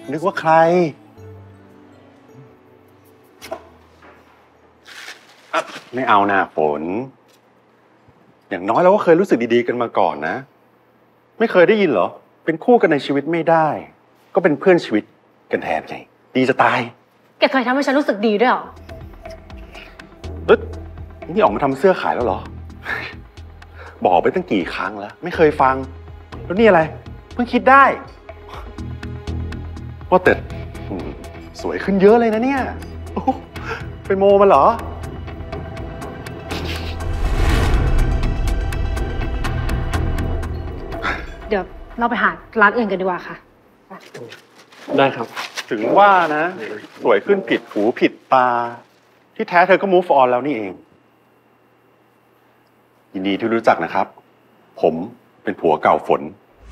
นึกว่าใครไม่เอานะฝนอย่างน้อยเราก็เคยรู้สึกดีๆกันมาก่อนนะไม่เคยได้ยินเหรอเป็นคู่กันในชีวิตไม่ได้ก็เป็นเพื่อนชีวิตกันแทนไงดีจะตายแกเคยทำให้ฉันรู้สึกดีด้วยเหรอนี่ออกมาทำเสื้อขายแล้วเหรอบอกไปตั้งกี่ครั้งแล้วไม่เคยฟังแล้วนี่อะไรเพิ่งคิดได้ว่าแต่สวยขึ้นเยอะเลยนะเนี่ยไปโมมันเหรอเดี๋ยวเราไปหาร้านอื่นกันดีกว่าค่ะได้ครับถึงว่านะสวยขึ้นผิดหูผิดตาที่แท้เธอก็ move on แล้วนี่เองยินดีที่รู้จักนะครับผมเป็นผัวเก่าฝน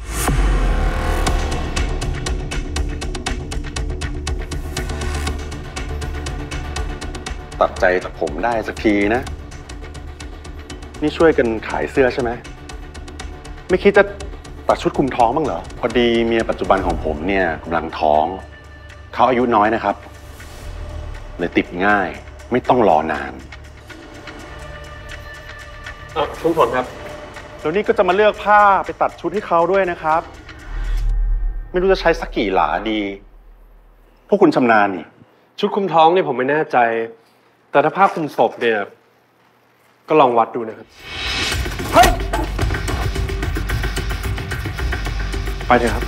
ตัดใจจากผมได้สักทีนะนี่ช่วยกันขายเสื้อใช่ไหมไม่คิดจะตัดชุดคลุมท้องบ้างเหรอพอดีเมียปัจจุบันของผมเนี่ยกำลังท้องเขาอายุน้อยนะครับเลยติดง่ายไม่ต้องรอนานคุณผลครับแล้วนี่ก็จะมาเลือกผ้าไปตัดชุดให้เขาด้วยนะครับไม่รู้จะใช้สักกี่หลาดีพวกคุณชำนาญนี่ชุดคลุมท้องเนี่ยผมไม่แน่ใจแต่ถ้าผ้าคลุมศพเนี่ยก็ลองวัดดูนะครับเฮ้ยไปเถอะครับ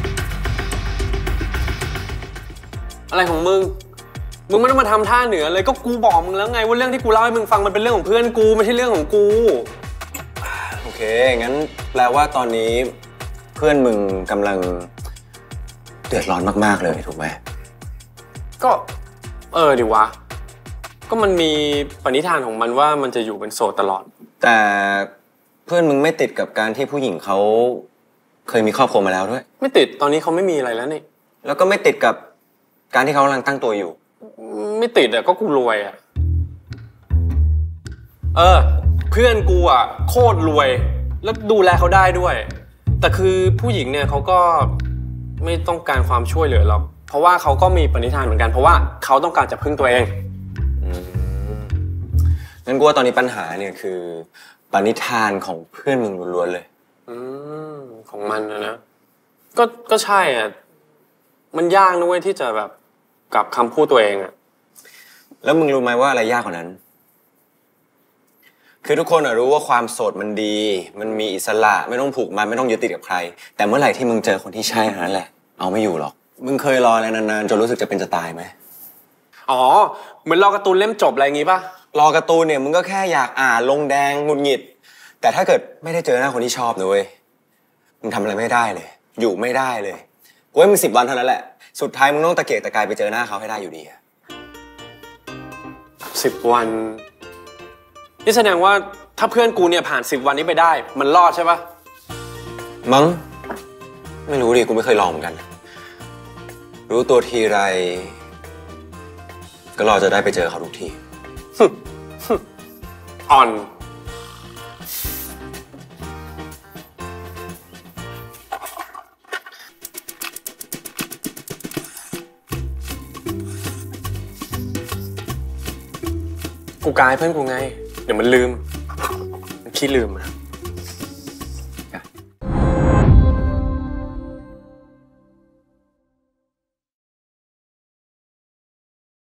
อะไรของมึงไม่ต้องมาทำท่าเหนือเลยก็กูบอกมึงแล้วไงว่าเรื่องที่กูเล่าให้มึงฟังมันเป็นเรื่องของเพื่อนกูไม่ใช่เรื่องของกูโอเคงั้นแปลว่าตอนนี้เพื่อนมึงกำลังเดือดร้อนมากๆเลยถูกไหมก็ดิวะก็มันมีปณิธานของมันว่ามันจะอยู่เป็นโสดตลอดแต่เพื่อนมึงไม่ติดกับการที่ผู้หญิงเขาเคยมีครอบครัวมาแล้วด้วยไม่ติดตอนนี้เขาไม่มีอะไรแล้วนี่แล้วก็ไม่ติดกับการที่เขากำลังตั้งตัวอยู่ไม่ติดอ่ะก็กูรวยอ่ะเพื่อนกูอ่ะโคตรรวยแล้วดูแลเขาได้ด้วยแต่คือผู้หญิงเนี่ยเขาก็ไม่ต้องการความช่วยเหลือหรอกเพราะว่าเขาก็มีปณิธานเหมือนกันเพราะว่าเขาต้องการจะพึ่งตัวเองงั้นกูว่าตอนนี้ปัญหาเนี่ยคือปณิธานของเพื่อนมึงล้วนๆเลยของมันนะก็ใช่อ่ะมันยากนะเว้ยที่จะแบบกับคำพูดตัวเองอ่ะแล้วมึงรู้ไหมว่าอะไรยากกว่านั้นคือทุกคนรู้ว่าความโสดมันดีมันมีอิสระไม่ต้องผูกมันไม่ต้องยึดติดกับใครแต่เมื่อไหร่ที่มึงเจอคนที่ใช่นั่นแหละเอาไม่อยู่หรอกมึงเคยรออะไรนานๆจนรู้สึกจะเป็นจะตายไหมอ๋อเหมือนรอการ์ตูนเล่มจบอะไรอย่างงี้ป่ะรอการ์ตูนเนี่ยมึงก็แค่อยากอ่านลงแดงหงุดหงิดแต่ถ้าเกิดไม่ได้เจอหน้าคนที่ชอบนะเว้ยมึงทำอะไรไม่ได้เลยอยู่ไม่ได้เลยกูให้มึง10 วันเท่านั้นแหละสุดท้ายมึงต้องตะเกียกตะกายไปเจอหน้าเขาให้ได้อยู่ดี10 วันนี่แสดงว่าถ้าเพื่อนกูเนี่ยผ่าน10 วันนี้ไปได้มันรอดใช่ปะมั้งไม่รู้ดิกูไม่เคยลองเหมือนกันรู้ตัวทีไรก็รอจะได้ไปเจอเขาทุกทีอ่อนกูกายเพื่อนกูไงเดี๋ยวมันลืมมันขี้ลืมอะ